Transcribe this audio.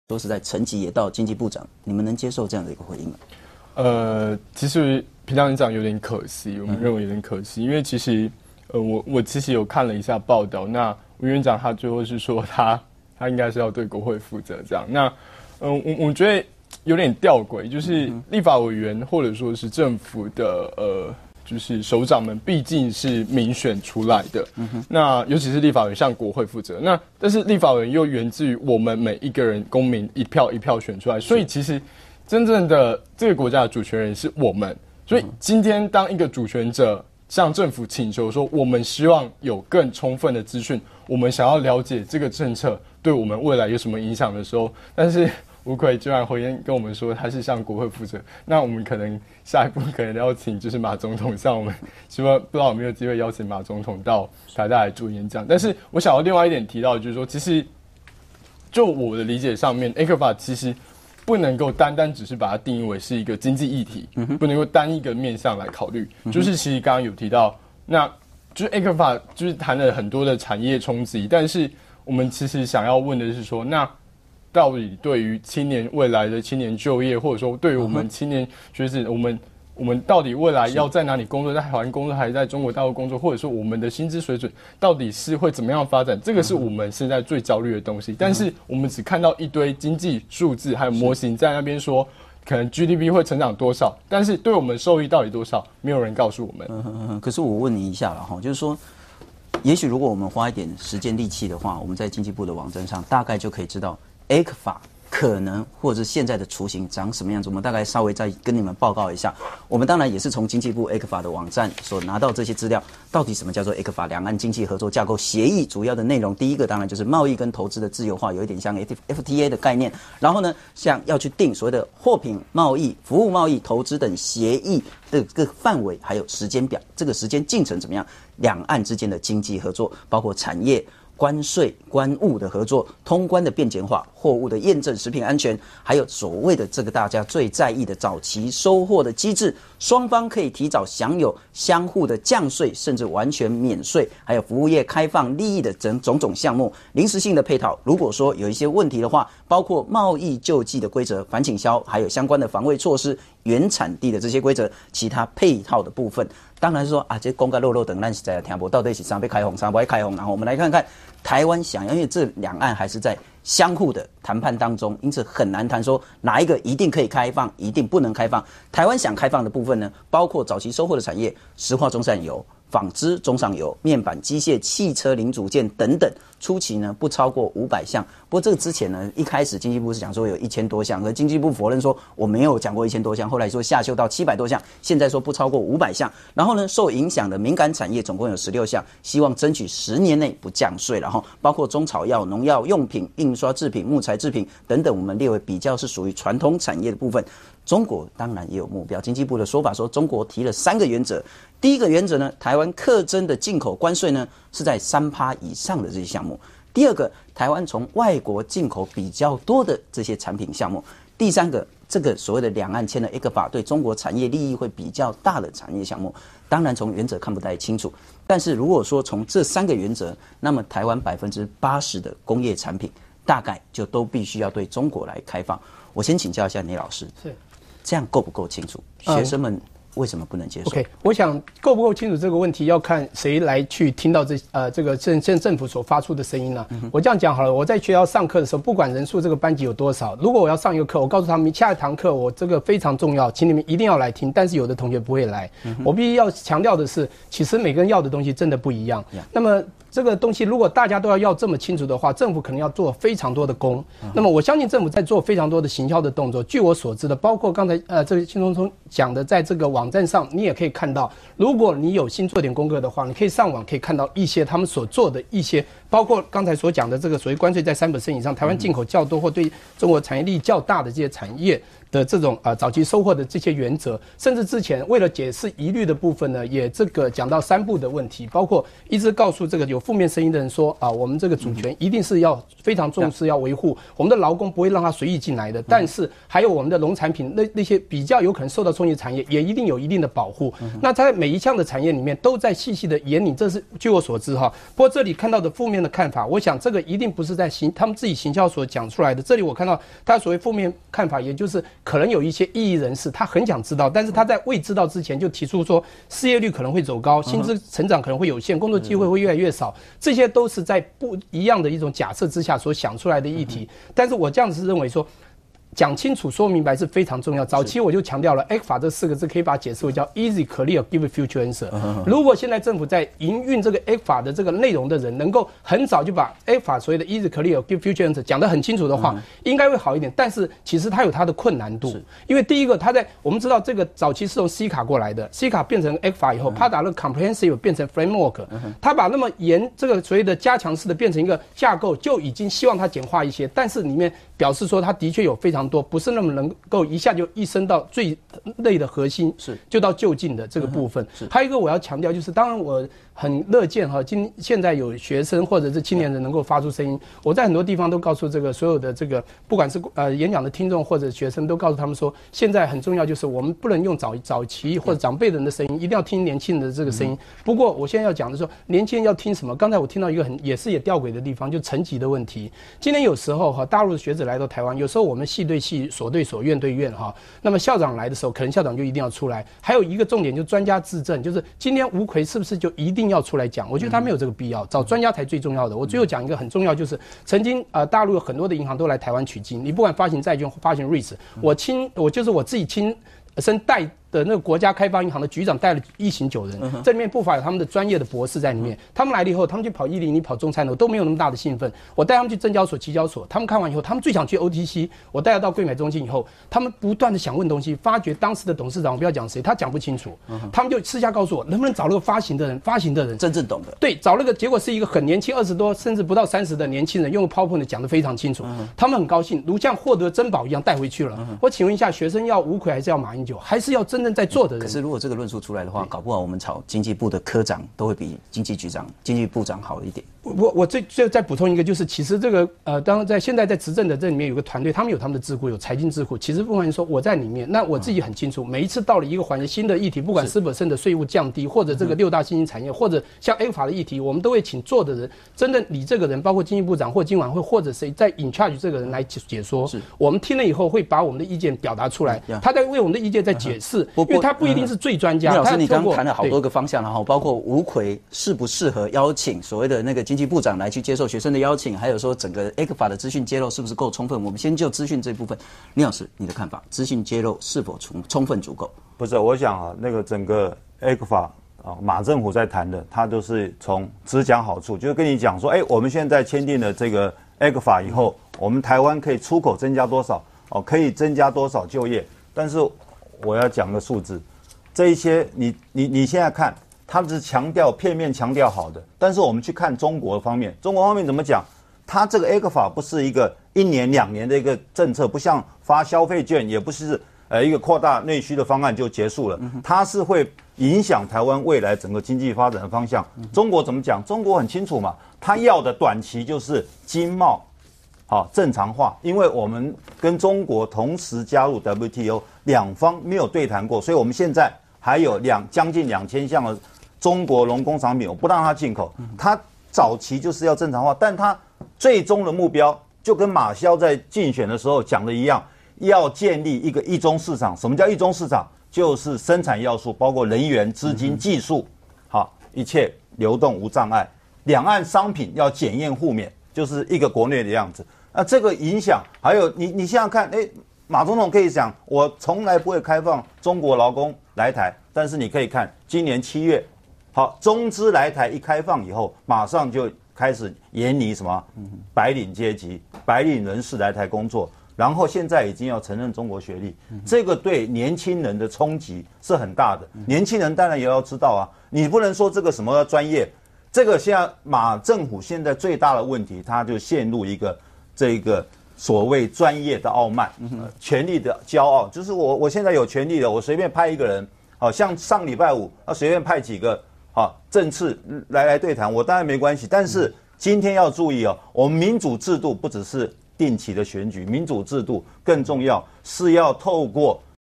说实在，层级也到经济部长，你们能接受这样的一个回应吗？ 其实平常讲有点可惜，我们认为有点可惜，因为其实我其实有看了一下报道，那吴院长他最后是说他应该是要对国会负责这样。那我觉得有点吊诡，就是立法委员或者说是政府的就是首长们毕竟是民选出来的，那尤其是立法委员向国会负责，那但是立法委员又源自于我们每一个人公民一票一票选出来，所以其实真正的这个国家的主权人是我们。所以今天当一个主权者向政府请求说，我们希望有更充分的资讯，我们想要了解这个政策对我们未来有什么影响的时候，但是吴逵居然回应跟我们说他是向国会负责，那我们可能下一步可能要请就是马总统向我们，希望不知道有没有机会邀请马总统到台大来做演讲。但是我想要另外一点提到，就是说，其实就我的理解上面 ，ECFA 其实不能够单单只是把它定义为是一个经济议题，不能够单一个面向来考虑。就是其实刚刚有提到，那就是 ECFA 就是谈了很多的产业冲击，但是我们其实想要问的是说，那到底对于青年未来的青年就业，或者说对于我们青年学子，我们到底未来要在哪里工作，在台湾工作还是在中国大陆工作，或者说我们的薪资水准到底是会怎么样发展，这个是我们现在最焦虑的东西。但是我们只看到一堆经济数字还有模型在那边说，可能 GDP 会成长多少，但是对我们受益到底多少，没有人告诉我们。 可是我问你一下了哈，就是说，也许如果我们花一点时间力气的话，我们在经济部的网站上大概就可以知道 ECFA 可能或者现在的雏形长什么样子，我们大概稍微再跟你们报告一下。我们当然也是从经济部 ECFA 的网站所拿到这些资料，到底什么叫做 ECFA 两岸经济合作架构协议？主要的内容，第一个当然就是贸易跟投资的自由化，有一点像 FTA 的概念。然后呢，像要去定所谓的货品贸易、服务贸易、投资等协议的这个范围，还有时间表，这个时间进程怎么样？两岸之间的经济合作，包括产业、关税、关务的合作，通关的便捷化，货物的验证，食品安全，还有所谓的这个大家最在意的早期收获的机制，双方可以提早享有相互的降税，甚至完全免税，还有服务业开放利益的种种项目，临时性的配套。如果说有一些问题的话，包括贸易救济的规则、反倾销，还有相关的防卫措施、原产地的这些规则，其他配套的部分。当然说啊，这公告漏漏等，咱实在听不到底是啥被开放，啥不会开放。然后我们来看看台湾想要，因为这两岸还是在相互的谈判当中，因此很难谈说哪一个一定可以开放，一定不能开放。台湾想开放的部分呢，包括早期收获的产业、石化中上游、纺织中上游、面板、机械、汽车零组件等等，初期呢不超过500项。不过这个之前呢，一开始经济部是讲说有1000多项，可经济部否认说我没有讲过1000多项，后来说下修到700多项，现在说不超过500项。然后呢，受影响的敏感产业总共有16项，希望争取10年内不降税，然后包括中草药、农药用品、印刷制品、木材制品等等，我们列为比较是属于传统产业的部分。中国当然也有目标，经济部的说法说，中国提了3个原则。第一个原则呢，台湾课征的进口关税呢是在3%以上的这些项目。第二个，台湾从外国进口比较多的这些产品项目。第三个，这个所谓的两岸签的 ECFA 对中国产业利益会比较大的产业项目。当然从原则看不太清楚，但是如果说从这3个原则，那么台湾80%的工业产品大概就都必须要对中国来开放。我先请教一下倪老师，是这样够不够清楚？学生们为什么不能接受 ？OK， 我想够不够清楚这个问题要看谁来去听到这个政府所发出的声音呢？我这样讲好了，我在学校上课的时候，不管人数这个班级有多少，如果我要上一个课，我告诉他们下一堂课我这个非常重要，请你们一定要来听。但是有的同学不会来，我必须要强调的是，其实每个人要的东西真的不一样。那么这个东西如果大家都要这么清楚的话，政府可能要做非常多的功。那么我相信政府在做非常多的行销的动作。据我所知的，包括刚才这个轻松松讲的，在这个网站上你也可以看到，如果你有心做点功课的话，你可以上网可以看到一些他们所做的一些，包括刚才所讲的这个所谓关税在3%以上，台湾进口较多或对中国产业利益较大的这些产业的这种早期收获的这些原则，甚至之前为了解释疑虑的部分呢，也这个讲到3步的问题，包括一直告诉这个有负面声音的人说啊，我们这个主权一定是要非常重视，要维护我们的劳工不会让他随意进来的。但是还有我们的农产品那些比较有可能受到冲击的产业，也一定有一定的保护。那在每一项的产业里面都在细细的研拟，这是据我所知哈。不过这里看到的负面的看法，我想这个一定不是在他们自己行销所讲出来的。这里我看到他所谓负面看法，也就是可能有一些异议人士，他很想知道，但是他在未知道之前就提出说失业率可能会走高，薪资成长可能会有限，工作机会会越来越少，这些都是在不一样的一种假设之下所想出来的议题。但是我这样子是认为说，讲清楚、说明白是非常重要。早期我就强调了 ，ECFA 这4个字可以把它解释为叫 easy, clear, give a future answer。如果现在政府在营运这个 ECFA 的这个内容的人，能够很早就把 ECFA 所谓的 easy, clear, give future answer 讲得很清楚的话，应该会好一点。但是其实它有它的困难度，因为第一个，我们知道这个早期是从 C 卡过来的 ，C 卡变成 ECFA 以后，它把那个 comprehensive 变成 framework， 它把那么这个所谓的加强式的变成一个架构，就已经希望它简化一些，但是里面表示说它的确有非常多不是那么能够一下就一升到最类的核心，就到就近的这个部分。还有一个我要强调就是，当然我很乐见哈，现在有学生或者是青年人能够发出声音。我在很多地方都告诉这个所有的这个不管是演讲的听众或者学生，都告诉他们说，现在很重要就是我们不能用早期或者长辈人的声音，一定要听年轻人的这个声音。不过我现在要讲的是说，年轻人要听什么？刚才我听到一个也吊诡的地方，就层级的问题。今天有时候哈，大陆的学者来到台湾，有时候我们系对系，所对所，院对院哈。那么校长来的时候，可能校长就一定要出来。还有一个重点，就专家质证，就是今天吴奎是不是就一定要出来讲？我觉得他没有这个必要，找专家才最重要的。我最后讲一个很重要，就是曾经大陆有很多的银行都来台湾取经，你不管发行债券或发行 REITs， 我就是我自己亲身带的那个国家开发银行的局长带了1行9人，这里面不乏有他们的专业的博士在里面。他们来了以后，他们去跑101、跑中餐楼都没有那么大的兴奋。我带他们去证交所、期交所，他们看完以后，他们最想去 OTC。我带他到柜买中心以后，他们不断的想问东西，发觉当时的董事长，我不要讲谁，他讲不清楚，他们就私下告诉我，能不能找那个发行的人真正懂的。 对，找那个结果是一个很年轻，20多甚至不到30的年轻人，用 PowerPoint 讲得非常清楚，他们很高兴，如像获得珍宝一样带回去了。我请问一下，学生要吴奎还是要马英九，还是要真正在做的人？ 可是如果这个论述出来的话，搞不好我们炒经济部的科长都会比经济部长好一点。 我最再补充一个，就是其实这个当然现在在执政的这里面有个团队，他们有他们的智库，有财经智库。其实不管说我在里面，那我自己很清楚，每一次到了一个环节新的议题，不管10%的税务降低，或者这个6大新兴产业，或者像 ECFA 的议题，我们都会请做的人，真的你这个人，包括经济部长或经管会或者谁在 in charge 这个人来解说。我们听了以后会把我们的意见表达出来，他在为我们的意见在解释，因为他不一定是最专家。 老师，你刚刚谈了好多个方向，然后包括吴奎适不适合邀请所谓的那个经济部长来去接受学生的邀请，还有说整个 ECFA 的资讯揭露是不是够充分？我们先就资讯这部分，林老师你的看法，资讯揭露是否充分足够？ 不是，我想啊，那个整个 ECFA 啊，马政府在谈的，他都是从只讲好处，就是跟你讲说，我们现在签订了这个 ECFA 以后，我们台湾可以出口增加多少，可以增加多少就业，但是我要讲个数字。这一些你现在看，他们是片面强调好的，但是我们去看中国方面怎么讲？他这个 ECFA 不是一个1年2年的一个政策，不像发消费券，也不是一个扩大内需的方案就结束了，它是会影响台湾未来整个经济发展的方向。中国怎么讲？中国很清楚嘛，他要的短期就是经贸正常化，因为我们跟中国同时加入 WTO， 两方没有对谈过，所以我们现在还有将近2000项的中国农工产品，我不让它进口。它早期就是要正常化，但它最终的目标就跟马萧在竞选的时候讲的一样，要建立一个一中市场。什么叫一中市场？就是生产要素，包括人员、资金、技术，一切流动无障碍。两岸商品要检验互免，就是一个国内的样子。那这个影响，还有你想想看，马总统可以讲，我从来不会开放中国劳工来台，但是你可以看今年7月，中资来台一开放以后，马上就开始严拟什么白领阶级、白领人士来台工作，然后现在已经要承认中国学历，这个对年轻人的冲击是很大的。年轻人当然也要知道啊，你不能说这个什么专业，这个现在马政府现在最大的问题，他就陷入一个这个所谓专业的傲慢，权力的骄傲，就是我现在有权力了，我随便派一个人，像上礼拜五，随便派几个政次来对谈，我当然没关系。但是今天要注意哦，我们民主制度不只是定期的选举，民主制度更重要是要透过